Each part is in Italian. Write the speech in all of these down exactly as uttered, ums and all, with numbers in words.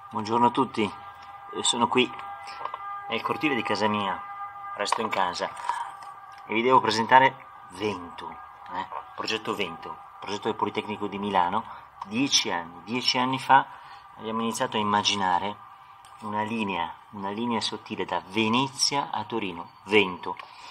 Buongiorno a tutti, sono qui nel cortile di casa mia, resto in casa e vi devo presentare Vento, eh? Progetto Vento, progetto del Politecnico di Milano. Dieci anni, dieci anni fa abbiamo iniziato a immaginare una linea, una linea sottile da Venezia a Torino, Vento,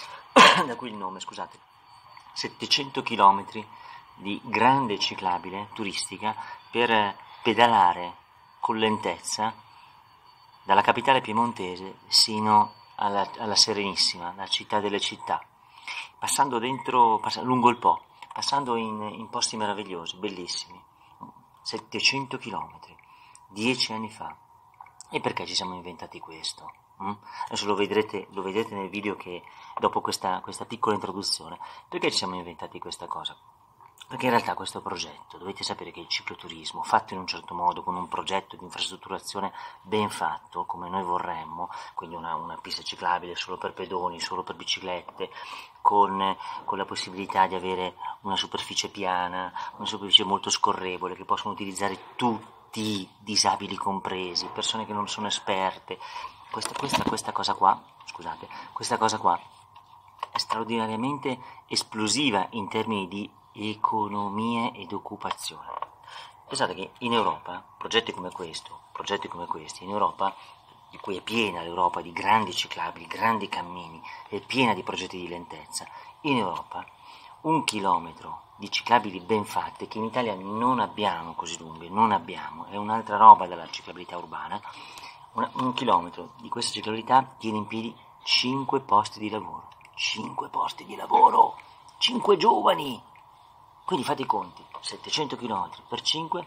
da qui il nome, scusate, settecento chilometri di grande ciclabile turistica per pedalare con lentezza dalla capitale piemontese sino alla, alla Serenissima, la città delle città, passando dentro, pass- lungo il Po, passando in, in posti meravigliosi, bellissimi, settecento chilometri, dieci anni fa. E perché ci siamo inventati questo? Mm? Adesso lo vedrete, lo vedrete nel video che dopo questa, questa piccola introduzione. Perché ci siamo inventati questa cosa? Perché in realtà questo progetto, dovete sapere che il cicloturismo, fatto in un certo modo, con un progetto di infrastrutturazione ben fatto, come noi vorremmo, quindi una, una pista ciclabile solo per pedoni, solo per biciclette, con, con la possibilità di avere una superficie piana, una superficie molto scorrevole, che possono utilizzare tutti, disabili compresi, persone che non sono esperte. Questa, questa, questa cosa qua, scusate, questa cosa qua è straordinariamente esplosiva in termini di economie ed occupazione. Pensate che in Europa, progetti come questo, progetti come questi, in Europa, di cui è piena l'Europa di grandi ciclabili, grandi cammini, è piena di progetti di lentezza, in Europa un chilometro di ciclabili ben fatte, che in Italia non abbiamo così lunghe, non abbiamo, è un'altra roba della ciclabilità urbana, una, un chilometro di questa ciclabilità tiene in piedi cinque posti di lavoro, cinque posti di lavoro, cinque giovani. Quindi fate i conti, settecento chilometri per cinque,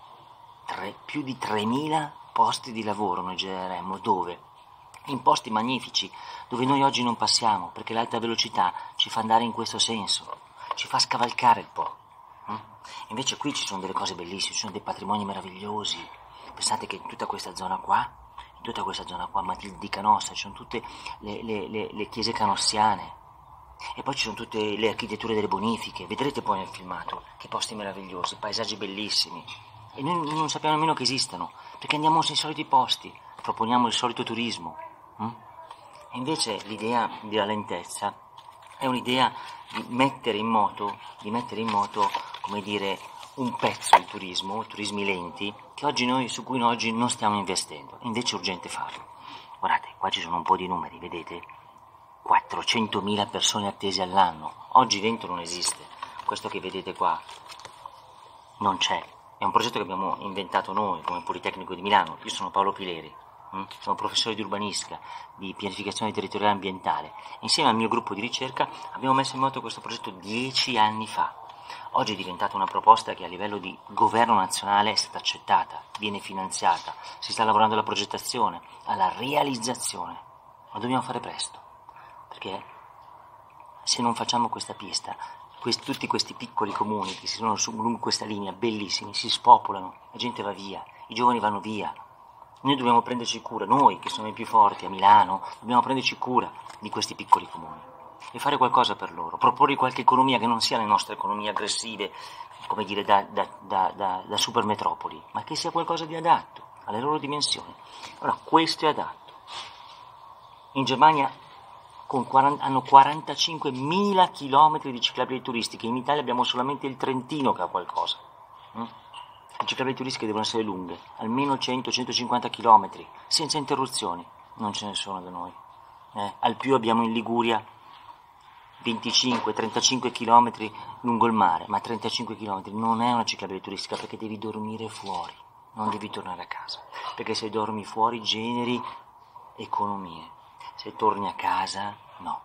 tre, più di tremila posti di lavoro noi genereremo, dove? In posti magnifici, dove noi oggi non passiamo, perché l'alta velocità ci fa andare in questo senso, ci fa scavalcare il Po. Mm? Invece qui ci sono delle cose bellissime, ci sono dei patrimoni meravigliosi. Pensate che in tutta questa zona qua, in tutta questa zona qua, Matilde di Canossa, ci sono tutte le, le, le, le chiese canossiane. E poi ci sono tutte le architetture delle bonifiche, vedrete poi nel filmato che posti meravigliosi, paesaggi bellissimi. E noi non sappiamo nemmeno che esistano, perché andiamo nei soliti posti, proponiamo il solito turismo. Hm? E invece l'idea della lentezza è un'idea di mettere in moto, di mettere in moto, come dire, un pezzo di turismo, turismi lenti, che oggi noi, su cui noi oggi non stiamo investendo. Invece è urgente farlo. Guardate, qua ci sono un po' di numeri, vedete? quattrocentomila persone attese all'anno. Oggi Vento non esiste. Questo che vedete qua non c'è. È un progetto che abbiamo inventato noi come Politecnico di Milano. Io sono Paolo Pileri, hm? sono professore di urbanistica, di pianificazione territoriale ambientale. Insieme al mio gruppo di ricerca abbiamo messo in moto questo progetto dieci anni fa. Oggi è diventata una proposta che a livello di governo nazionale è stata accettata, viene finanziata, si sta lavorando alla progettazione, alla realizzazione. Ma dobbiamo fare presto. Perché se non facciamo questa pista, questi, tutti questi piccoli comuni che si sono su, lungo questa linea, bellissimi, si spopolano, la gente va via, i giovani vanno via. Noi dobbiamo prenderci cura, noi che siamo i più forti a Milano, dobbiamo prenderci cura di questi piccoli comuni e fare qualcosa per loro, proporre qualche economia che non sia le nostre economie aggressive, come dire, da, da, da, da, da supermetropoli, ma che sia qualcosa di adatto alle loro dimensioni. Allora, questo è adatto. In Germania Con quaranta, hanno quarantacinquemila chilometri di ciclabili turistiche, in Italia abbiamo solamente il Trentino che ha qualcosa. Mm? Le ciclabili turistiche devono essere lunghe, almeno cento centocinquanta chilometri, senza interruzioni. Non ce ne sono da noi. Eh? Al più abbiamo in Liguria venticinque trentacinque chilometri lungo il mare, ma trentacinque chilometri non è una ciclabile turistica perché devi dormire fuori, non devi tornare a casa, perché se dormi fuori generi economie. Se torni a casa, no.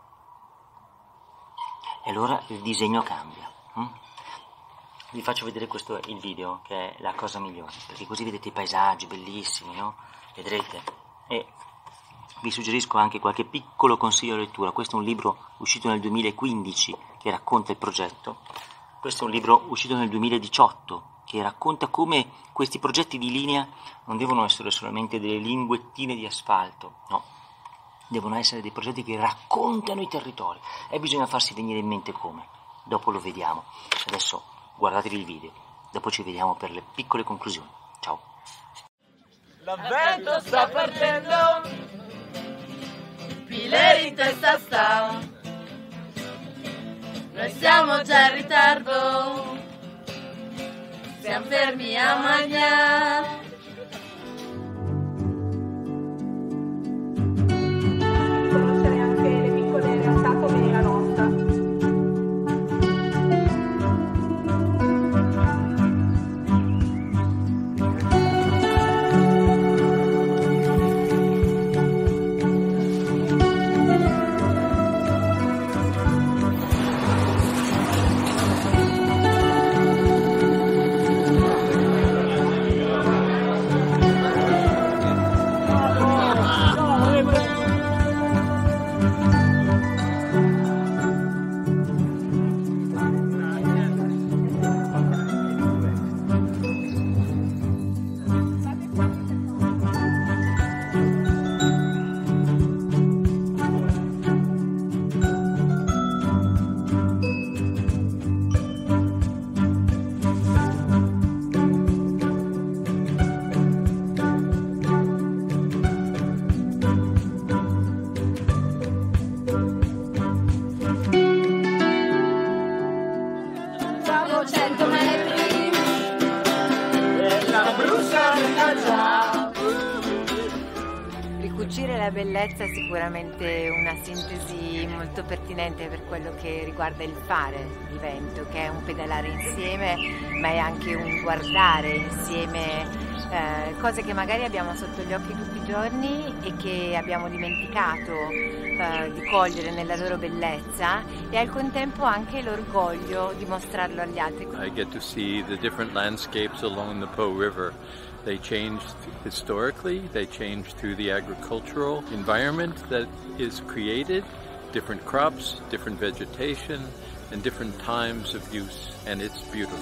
E allora il disegno cambia. Hm? Vi faccio vedere questo il video, che è la cosa migliore, perché così vedete i paesaggi bellissimi, no? Vedrete. E vi suggerisco anche qualche piccolo consiglio di lettura. Questo è un libro uscito nel duemilaquindici che racconta il progetto. Questo è un libro uscito nel duemiladiciotto che racconta come questi progetti di linea non devono essere solamente delle linguettine di asfalto, no. Devono essere dei progetti che raccontano i territori e bisogna farsi venire in mente come. Dopo lo vediamo. Adesso guardatevi il video, dopo ci vediamo per le piccole conclusioni. Ciao. L'avvento sta partendo, Pileri in testa sta, noi siamo già in ritardo, siamo fermi a mangiare. Conoscere anche le piccole realtà come la nostra. cento metri e la brucia già. Ricucire la bellezza è sicuramente una sintesi molto pertinente per quello che riguarda il fare di Vento, che è un pedalare insieme, ma è anche un guardare insieme eh, cose che magari abbiamo sotto gli occhi tutti i giorni e che abbiamo dimenticato eh, di cogliere nella loro bellezza, e al contempo anche l'orgoglio di mostrarlo agli altri. I get to see the different landscapes along the Po River. They changed historically, they changed through the agricultural environment that is created, different crops, different vegetation, and different times of use, and it's beautiful.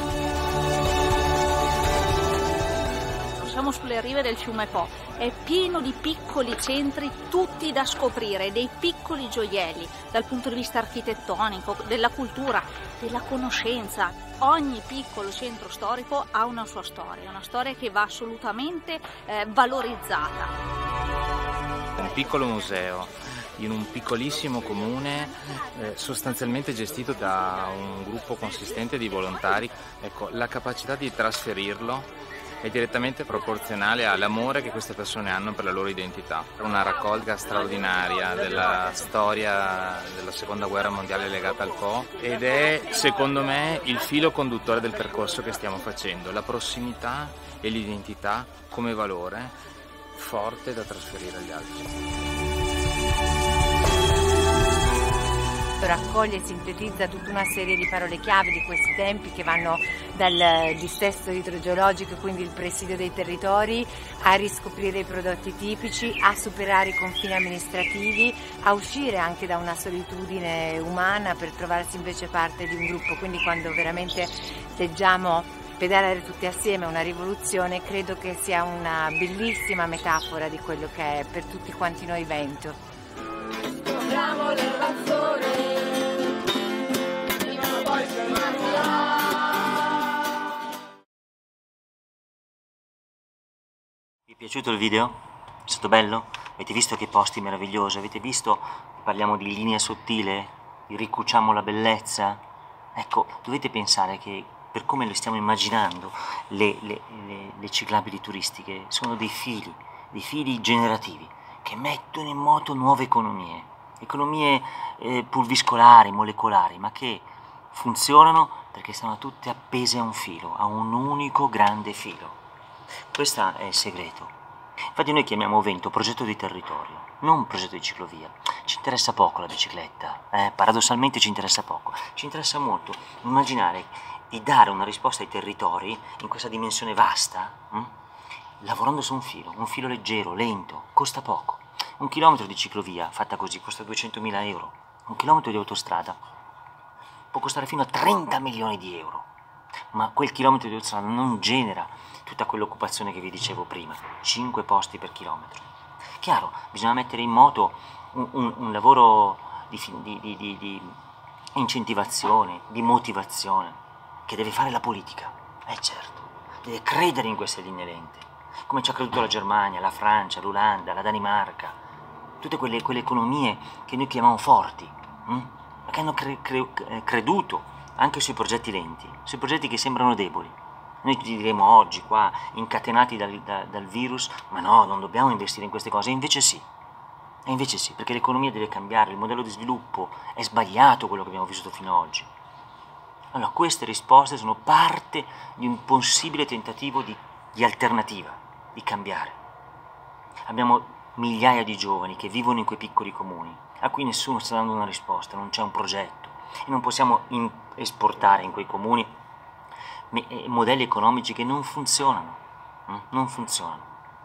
Siamo sulle rive del fiume Po, è pieno di piccoli centri tutti da scoprire, dei piccoli gioielli dal punto di vista architettonico, della cultura, della conoscenza. Ogni piccolo centro storico ha una sua storia, una storia che va assolutamente eh, valorizzata. Un piccolo museo in un piccolissimo comune eh, sostanzialmente gestito da un gruppo consistente di volontari. Ecco, la capacità di trasferirlo è direttamente proporzionale all'amore che queste persone hanno per la loro identità. Una raccolta straordinaria della storia della seconda guerra mondiale legata al Po, ed è secondo me il filo conduttore del percorso che stiamo facendo, la prossimità e l'identità come valore forte da trasferire agli altri. Raccoglie e sintetizza tutta una serie di parole chiave di questi tempi, che vanno dal dissesto idrogeologico, quindi il presidio dei territori, a riscoprire i prodotti tipici, a superare i confini amministrativi, a uscire anche da una solitudine umana per trovarsi invece parte di un gruppo. Quindi quando veramente leggiamo pedalare tutti assieme una rivoluzione, credo che sia una bellissima metafora di quello che è per tutti quanti noi Vento. Scopriamo le razzone, prima o poi fermarla. Vi è piaciuto il video? È stato bello? Avete visto che posti meravigliosi? Avete visto che parliamo di linea sottile? Di ricuciamo la bellezza? Ecco, dovete pensare che per come le stiamo immaginando, le, le, le, le ciclabili turistiche sono dei fili, dei fili generativi che mettono in moto nuove economie, economie eh, pulviscolari, molecolari, ma che funzionano perché stanno tutte appese a un filo, a un unico grande filo. Questo è il segreto. Infatti noi chiamiamo Vento progetto di territorio, non progetto di ciclovia. Ci interessa poco la bicicletta, eh? Paradossalmente ci interessa poco. Ci interessa molto immaginare di dare una risposta ai territori in questa dimensione vasta, hm? lavorando su un filo, un filo leggero, lento, costa poco. Un chilometro di ciclovia fatta così costa duecentomila euro, un chilometro di autostrada può costare fino a trenta milioni di euro, ma quel chilometro di autostrada non genera tutta quell'occupazione che vi dicevo prima, cinque posti per chilometro. Chiaro, bisogna mettere in moto un, un, un lavoro di, di, di, di, di incentivazione, di motivazione, che deve fare la politica, eh certo, deve credere in queste linee lente, come ci ha creduto la Germania, la Francia, l'Olanda, la Danimarca, tutte quelle, quelle economie che noi chiamiamo forti, hm? ma che hanno cre, cre, creduto anche sui progetti lenti, sui progetti che sembrano deboli. Noi ti diremo oggi qua, incatenati dal, da, dal virus, ma no, non dobbiamo investire in queste cose, e invece sì. E invece sì, perché l'economia deve cambiare, il modello di sviluppo è sbagliato quello che abbiamo vissuto fino ad oggi. Allora, queste risposte sono parte di un possibile tentativo di, di alternativa, di cambiare. Abbiamo migliaia di giovani che vivono in quei piccoli comuni, a cui nessuno sta dando una risposta, non c'è un progetto, e non possiamo in, esportare in quei comuni me, eh, modelli economici che non funzionano, hm? non funzionano.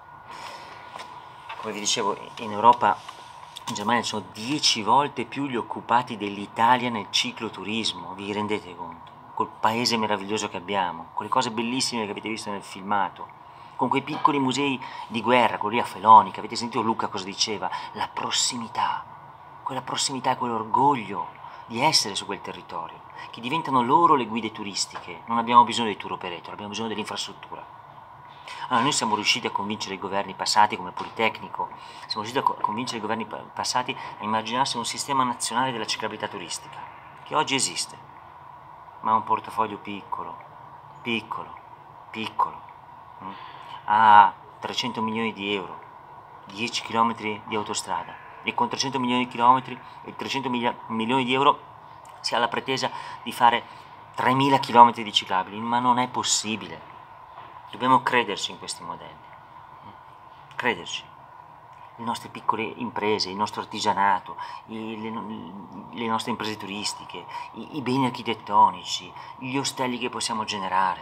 Come vi dicevo, in Europa, in Germania ci sono dieci volte più gli occupati dell'Italia nel cicloturismo, vi rendete conto? Col paese meraviglioso che abbiamo, con le cose bellissime che avete visto nel filmato, con quei piccoli musei di guerra, quelli a Felonica, avete sentito Luca cosa diceva? La prossimità, quella prossimità e quell'orgoglio di essere su quel territorio, che diventano loro le guide turistiche. Non abbiamo bisogno dei tour operator, abbiamo bisogno dell'infrastruttura. Allora, noi siamo riusciti a convincere i governi passati come Politecnico, siamo riusciti a co- convincere i governi pa- passati a immaginarsi un sistema nazionale della ciclabilità turistica, che oggi esiste, ma ha un portafoglio piccolo, piccolo, piccolo, mm? ha trecento milioni di euro, dieci chilometri di autostrada, e con trecento milioni di chilometri e trecento miglia- milioni di euro si ha la pretesa di fare tremila chilometri di ciclabili, ma non è possibile. Dobbiamo crederci in questi modelli, crederci. Le nostre piccole imprese, il nostro artigianato, i, le, le nostre imprese turistiche, i, i beni architettonici, gli ostelli che possiamo generare.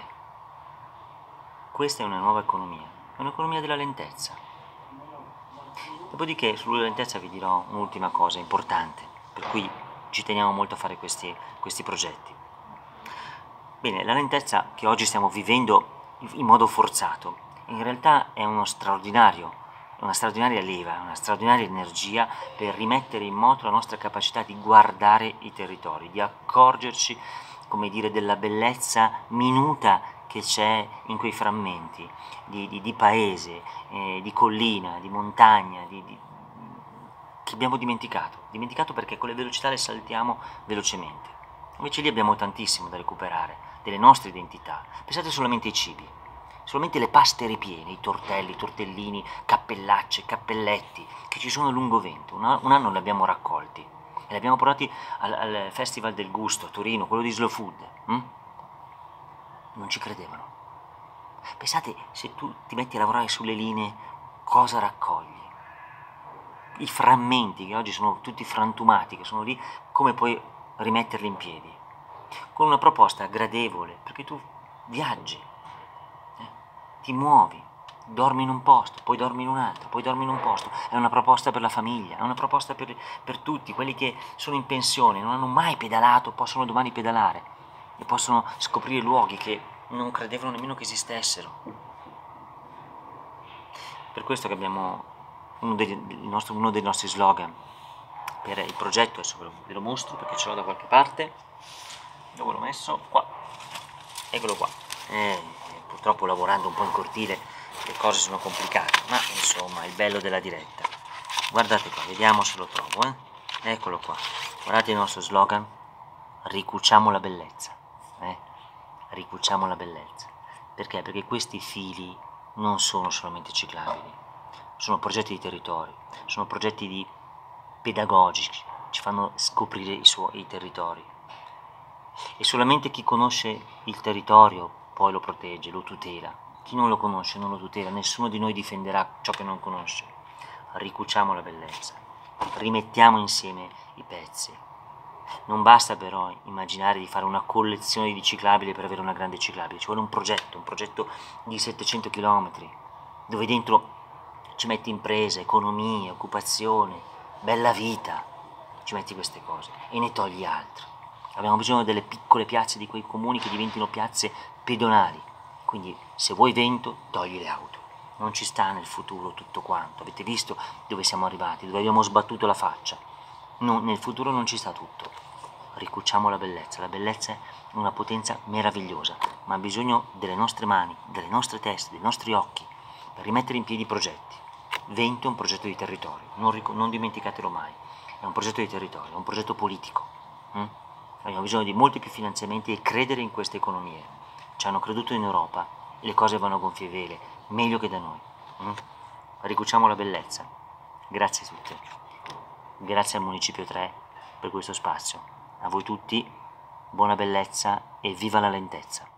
Questa è una nuova economia, è un'economia della lentezza. Dopodiché sulla lentezza vi dirò un'ultima cosa importante, per cui ci teniamo molto a fare questi, questi progetti. Bene, la lentezza che oggi stiamo vivendo in modo forzato, in realtà è uno straordinario, una straordinaria leva, una straordinaria energia per rimettere in moto la nostra capacità di guardare i territori, di accorgerci, come dire, della bellezza minuta che c'è in quei frammenti di, di, di paese, eh, di collina, di montagna, di, di, che abbiamo dimenticato, dimenticato perché con le velocità le saltiamo velocemente. Invece lì abbiamo tantissimo da recuperare, delle nostre identità. Pensate solamente ai cibi, solamente le paste ripiene, i tortelli, i tortellini, cappellacce, cappelletti, che ci sono lungo vento. Un, un anno li abbiamo raccolti e li abbiamo portati al, al Festival del Gusto a Torino, quello di Slow Food. Hm? Non ci credevano. Pensate, se tu ti metti a lavorare sulle linee, cosa raccogli? I frammenti che oggi sono tutti frantumati, che sono lì, come puoi rimetterli in piedi? Con una proposta gradevole, perché tu viaggi, eh? ti muovi, dormi in un posto, poi dormi in un altro, poi dormi in un posto. È una proposta per la famiglia, è una proposta per, per tutti, quelli che sono in pensione, non hanno mai pedalato, possono domani pedalare e possono scoprire luoghi che non credevano nemmeno che esistessero. Per questo che abbiamo uno dei, nostro, uno dei nostri slogan per il progetto, adesso ve lo, ve lo mostro perché ce l'ho da qualche parte. Dove l'ho messo? Qua. Eccolo qua. Eh, purtroppo lavorando un po' in cortile le cose sono complicate, ma insomma è il bello della diretta. Guardate qua, vediamo se lo trovo, eh. Eccolo qua. Guardate il nostro slogan: ricuciamo la bellezza. Eh? Ricuciamo la bellezza. Perché? Perché questi fili non sono solamente ciclabili, sono progetti di territorio, sono progetti di pedagogici, ci fanno scoprire i suoi i territori. E solamente chi conosce il territorio poi lo protegge, lo tutela. Chi non lo conosce non lo tutela, nessuno di noi difenderà ciò che non conosce. Ricuciamo la bellezza, rimettiamo insieme i pezzi. Non basta però immaginare di fare una collezione di ciclabili per avere una grande ciclabile, ci vuole un progetto, un progetto di settecento chilometri, dove dentro ci metti imprese, economia, occupazione, bella vita, ci metti queste cose e ne togli altre. Abbiamo bisogno delle piccole piazze di quei comuni che diventino piazze pedonali. Quindi se vuoi vento, togli le auto. Non ci sta nel futuro tutto quanto. Avete visto dove siamo arrivati, dove abbiamo sbattuto la faccia. No, nel futuro non ci sta tutto. Ricuciamo la bellezza. La bellezza è una potenza meravigliosa, ma ha bisogno delle nostre mani, delle nostre teste, dei nostri occhi, per rimettere in piedi progetti. Vento è un progetto di territorio, non, ric- non dimenticatelo mai, è un progetto di territorio, è un progetto politico. Mm? Abbiamo bisogno di molti più finanziamenti e credere in queste economie. Ci hanno creduto in Europa e le cose vanno a gonfie vele, meglio che da noi. Mm? Ricuciamo la bellezza. Grazie a tutti. Grazie al Municipio tre per questo spazio. A voi tutti, buona bellezza e viva la lentezza.